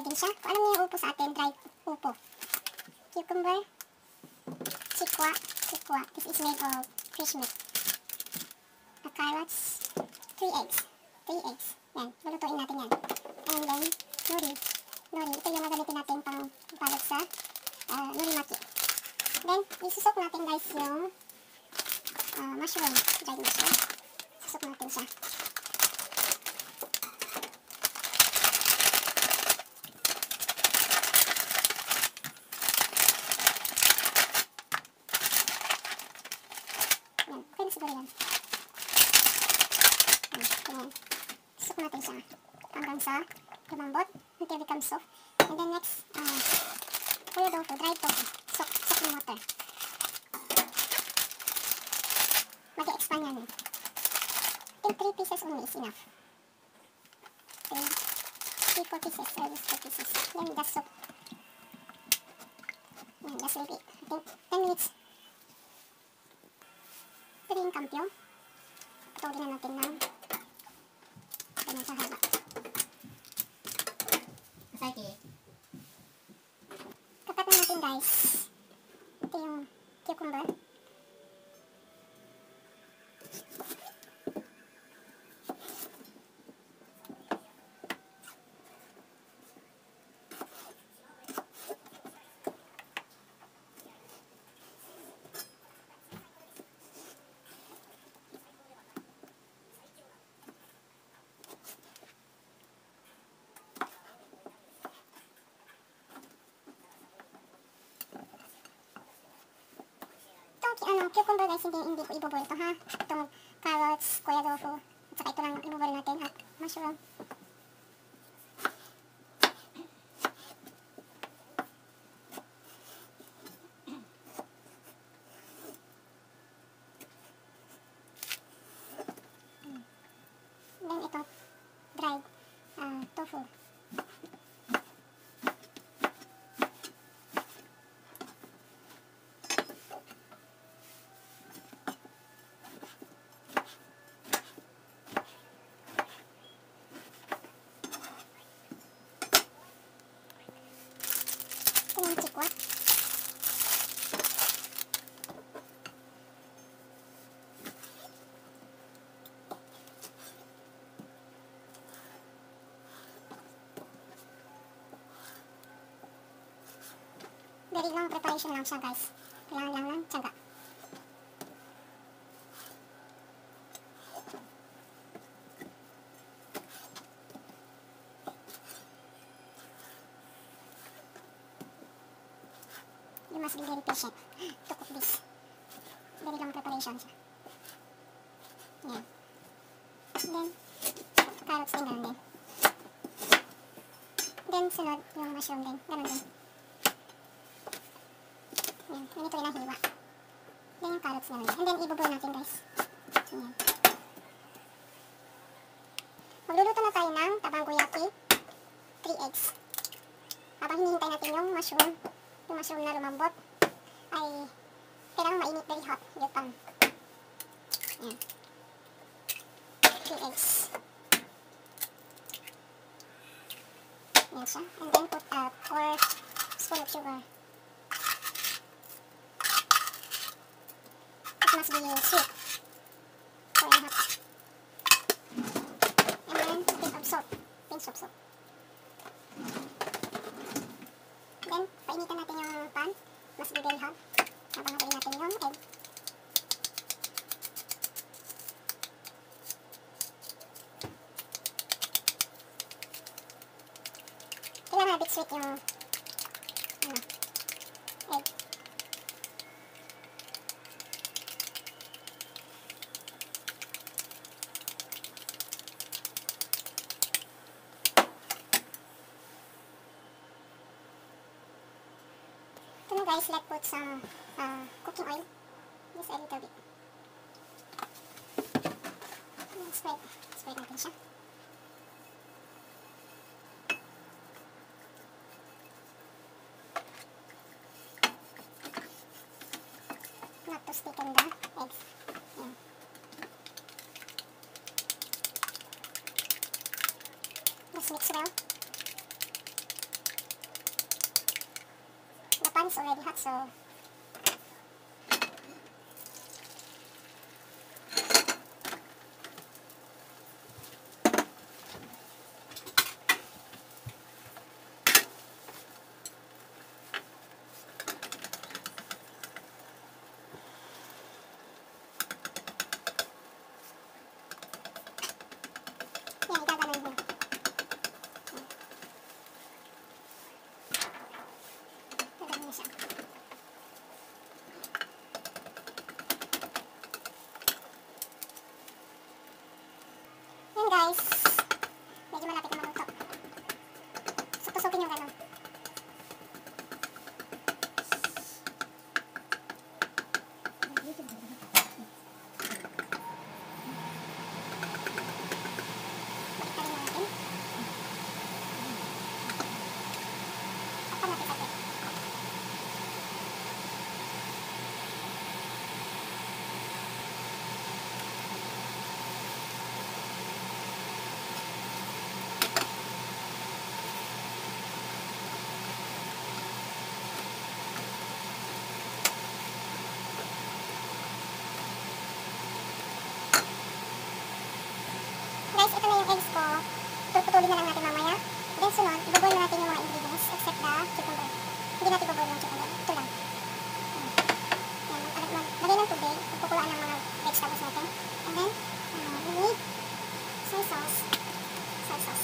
natin siya. Kung alam niyo yung upo sa atin, dried upo. Cucumber, sikwa. This is made of fish meat. The carrots, 3 eggs. 3 eggs. Yan, lulutuin natin yan. And then, nori. Ito yung gagamitin natin pang balot sa nori maki. Then, isusok natin guys yung mushroom. Dried mushroom. Susok natin siya. Yan, okay na siguro yan. Yan. Susok natin siya hanggang sa lumambot until it becomes soft. And then next, kuya tofu, dried tofu. Soak ng water. Mag-expand yan. I think 3 pieces only is enough. 3-4 pieces. I use 4 pieces. Then just soak. Just leave it. I think 10 minutes. Ito yung kampyo. Patugin na natin ng ganun sa haba. Kapat na natin guys. Ito yung cucumber. Cucumber guys, hindi ko iboboil ito ha. Itong carrots, kuya tofu, at saka ito lang iboboil natin at mushroom. Then ito, dried tofu. Yung sikwa. Very long preparation lang siya guys. Kailangan lang ng tiyaga. You must be very patient to cook this. Very long preparation siya. Yan. Then, carrots din ganun din. Then, sunod yung mushroom din. Ganun din. Yan. Ganito yung nahiwa. Then, yung carrots naman. And then, ibuboil natin guys. Yan. Magluluto na tayo ng tabangoyaki. 3 eggs. Habang hinihintay natin yung mushroom na lumambot, ay kailangan mainit, very hot yung pan. Yan. 3 eggs. Yan siya. And then put 4 spoon of sugar. It must be sweet. 4.5. And then a bit of salt. Pinch of salt. Then, painitan natin yung pan. Must be very hot. Habang haluin natin yung egg. Kailangan a bit sweet yung egg. Ito na guys, let's put some cooking oil. Just a little bit. Spread natin siya. Not to stick in the eggs. Yan. Just mix well. pan's already hot, so yan, igaganon mo. Gaganon mo siya. Yan guys, medyo malapit na maluto. Tusok-tusokin yung ganon. Balik natin natin. Takpan natin saglit. Guys, ito na yung eggs ko. Puputulin na lang natin mamaya. Then sunod, i-boil na natin yung mga ingredients except the cucumber. Hindi natin i-boil yung cucumber. Ito lang. Yan, lagay ng tubig. Pupukulaan ng mga vegetables natin. And then, we need soy sauce. Soy sauce.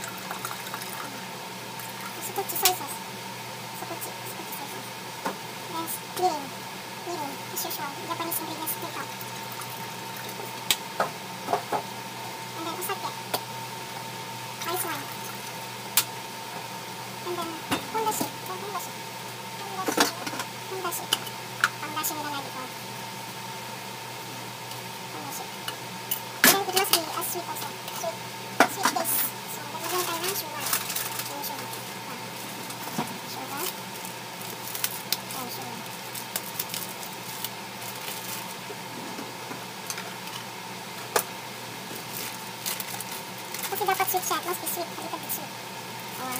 Sukuchi soy sauce. Sukuchi soy sauce. Then, mirin. Mirin, as usual. Japanese ingredients take out. And then, osake. Rice wine. And then, hondashi. Hondashi. Hondashi. Hondashi nila na dito. Hondashi. And then, it must be a sweet also. Sweet. Sweet taste. So, lagyan tayo ng sugar. Yung sugar. Sugar. Ayan, sugar. Kasi dapat sweet siya. It must be sweet. A little bit sweet. Or,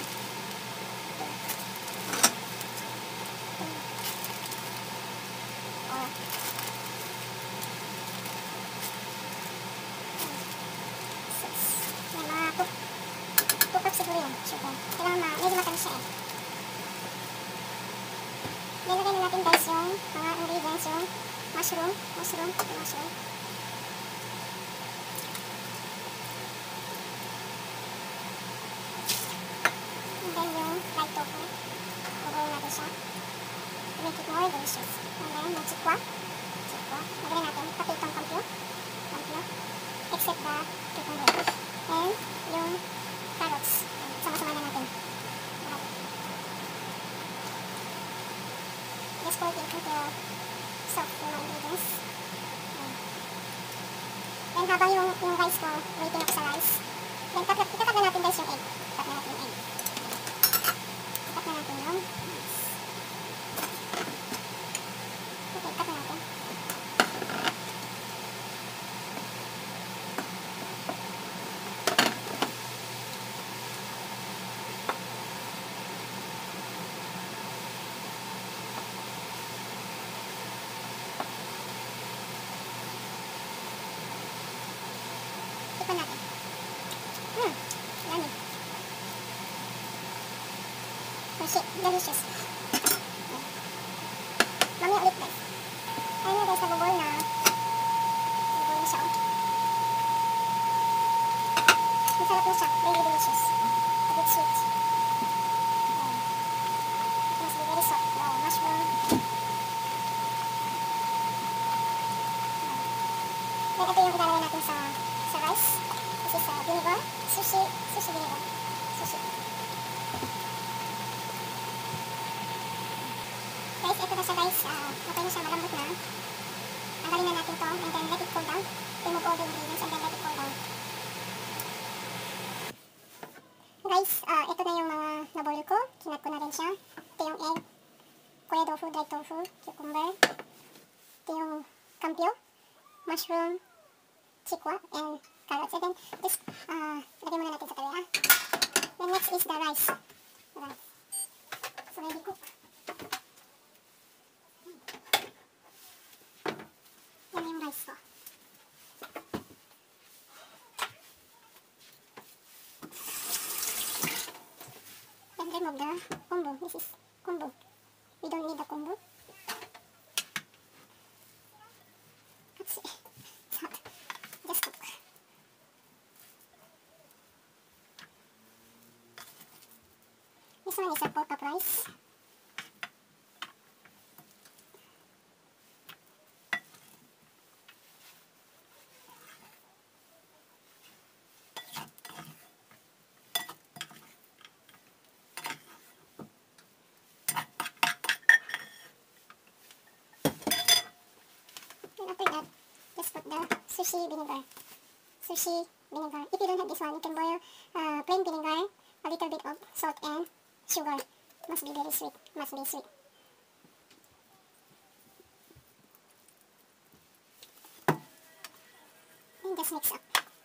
siguro yun, sugar. Kailangan medyo matamis siya eh. Nilagay na natin guys yung mga ingredients, yung mushroom. And then yung fried tofu. Ubuhin natin siya. To make it more delicious. And then yung chikwa. Lagay natin pati itong kampyo. Except the cucumber. And yung carrots. Sama-sama na natin. Just pour it into the soft yung mga ingredients. Then habang yung rice ko, waiting ako sa rice. Then itatap na natin guys yung egg. Itatap na natin yung egg. Itatap na natin yung rice. Okay, itatap na natin. Tikman natin. Yummy. Delicious. Mamaya ulit guys. Ayun na guys, nabubol na. Nabubol na siya. Masarap na siya. Very delicious. A bit sweet. It must be very soft. Wow, mushroom. Then ito yung ilalagay natin sa rice. This is vinegar. Sushi vinegar. Sushi. Guys, ito na sa rice. Okay na siya, malambot na. Tanggalin na natin to and then let it cool down. Remove all the ingredients and then let it cool down. Guys, ito na yung mga naboil ko. Kinat ko na rin siya. Ito yung egg, koya tofu, dried tofu, cucumber. Ito yung kampyo, mushroom, chikwa, and carrots. And then, this, lagay muna natin sa tabi, ha? Then next is the rice. So, ready cook. remove the combo. This is combo. We don't need the combo. Let's see. It's hot. Just cook. This one is a 4 cup rice. And after that, just put the sushi vinegar. Sushi vinegar. If you don't have this one, you can boil plain vinegar, a little bit of salt and sugar. Must be very sweet. Must be sweet. And just mix up.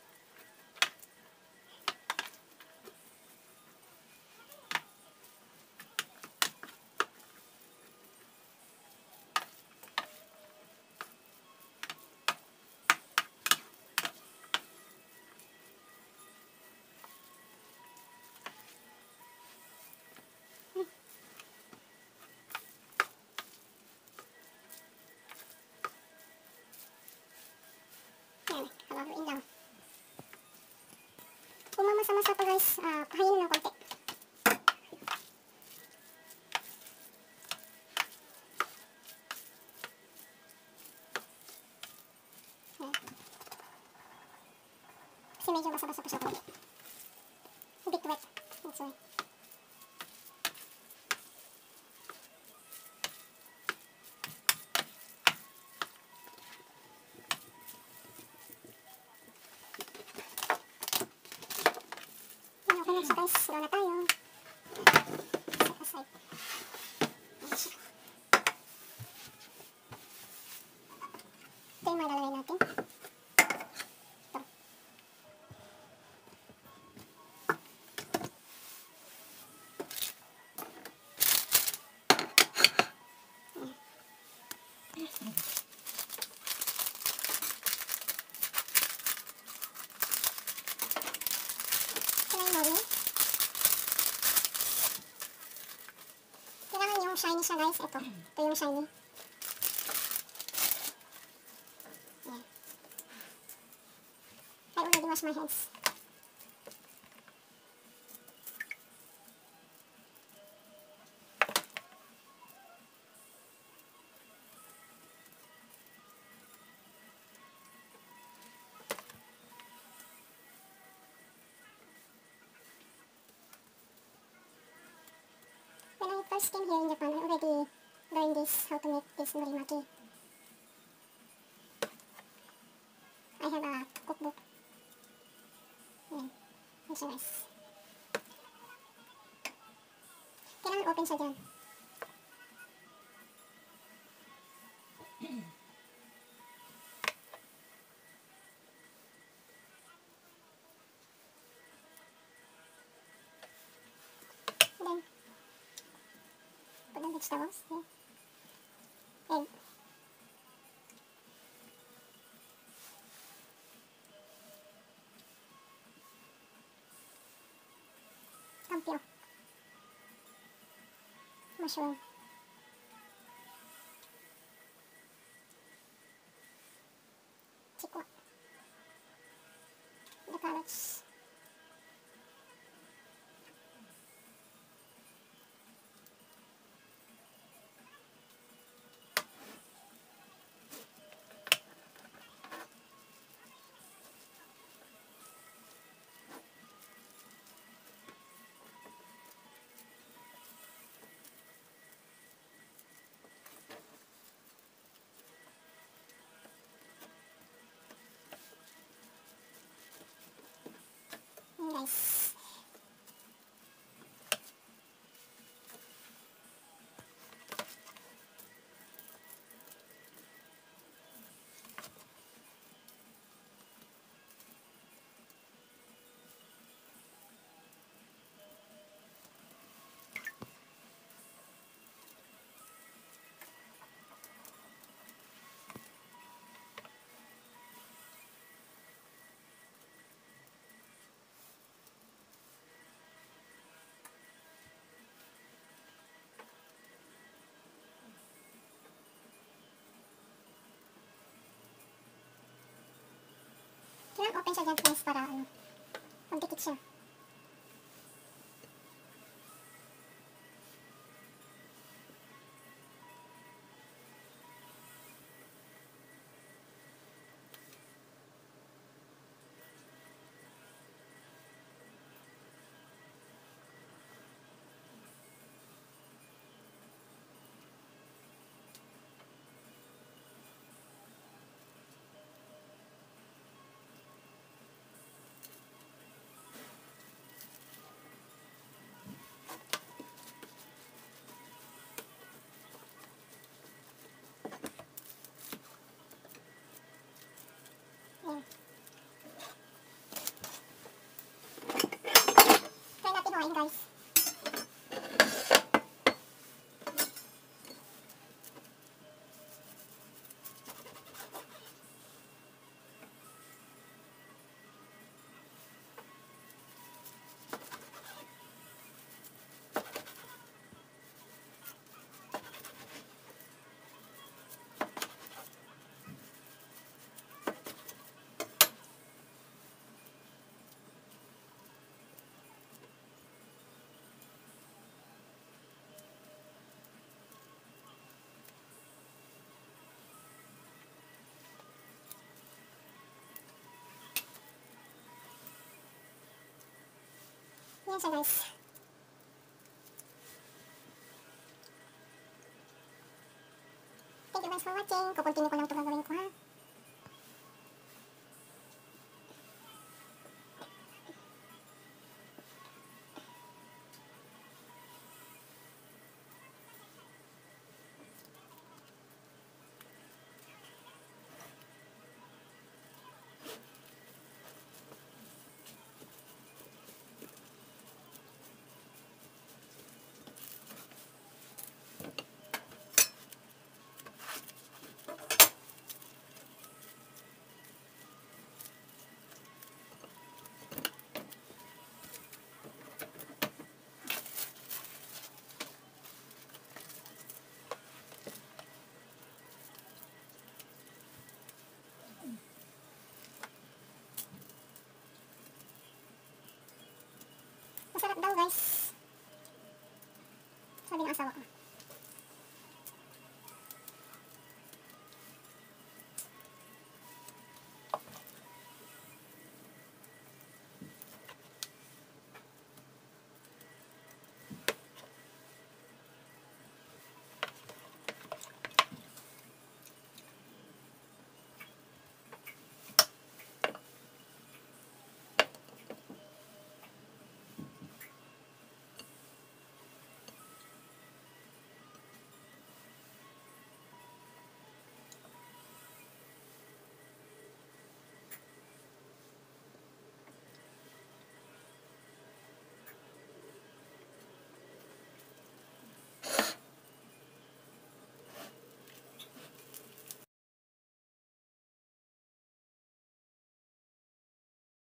Yan, haluin lang. Kung mamasa-masa pa guys, pahayin ng konti. Yan. Kasi medyo basa-basa pa siya konti. A bit wet. That's why. So guys, gawa na tayo. Set aside. Ayan siya. Ito yung mga lalagay natin. Ito. Ayan. Kailangan yung shiny siya guys. Ito yung shiny. Ayan. I already wash my hands. When I first came here in Japan, I already learned this, how to make this norimaki. I have a cookbook. Ayan. Ayan siya guys. Kailangan open siya dyan. Then, put the vegetables here. Egg. Kampyo. Mushroom. Chikwa. The carrots. Nice. naka-open siya dyan guys para ano, magdikit siya. Ayan. Try natin hawain guys. Yan siya guys. Thank you guys for watching. Kukontinue ko lang ito gagawin ko ha. Masarap daw guys. Sabi ng asawa ko.